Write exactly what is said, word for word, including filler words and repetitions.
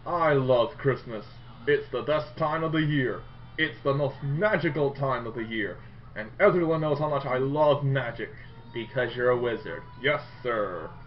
I love Christmas. It's the best time of the year. It's the most magical time of the year. And everyone knows how much I love magic. Because you're a wizard. Yes, sir.